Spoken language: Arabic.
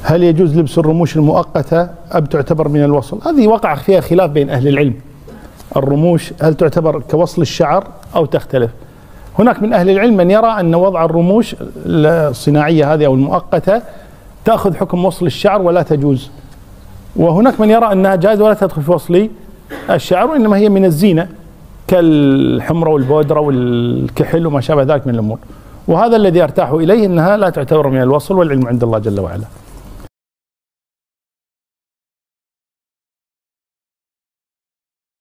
هل يجوز لبس الرموش المؤقتة أم تعتبر من الوصل؟ هذه وقع فيها خلاف بين أهل العلم. الرموش هل تعتبر كوصل الشعر أو تختلف؟ هناك من أهل العلم من يرى أن وضع الرموش الصناعية هذه أو المؤقتة تأخذ حكم وصل الشعر ولا تجوز، وهناك من يرى أنها جائزة ولا تدخل في وصل الشعر، وإنما هي من الزينة كالحمرة والبودرة والكحل وما شابه ذلك من الأمور. وهذا الذي أرتاح إليه أنها لا تعتبر من الوصل، والعلم عند الله جل وعلا.